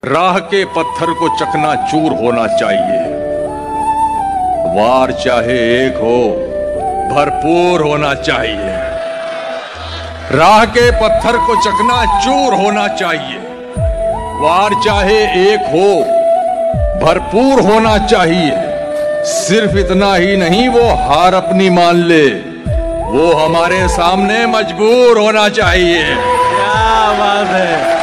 राह के पत्थर को चकनाचूर होना चाहिए। वार चाहे एक हो, भरपूर होना चाहिए। राह के पत्थर को चकनाचूर होना चाहिए। वार चाहे एक हो, भरपूर होना चाहिए। सिर्फ इतना ही नहीं, वो हार अपनी मान ले, वो हमारे सामने मजबूर होना चाहिए। क्या बात है।